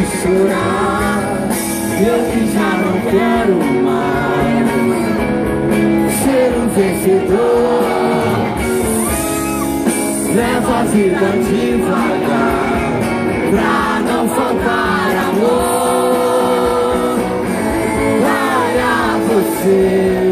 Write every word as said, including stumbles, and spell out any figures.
chorar. Eu que já não quero mais ser um vencedor. Levo a vida devagar pra não faltar amor. Olha você.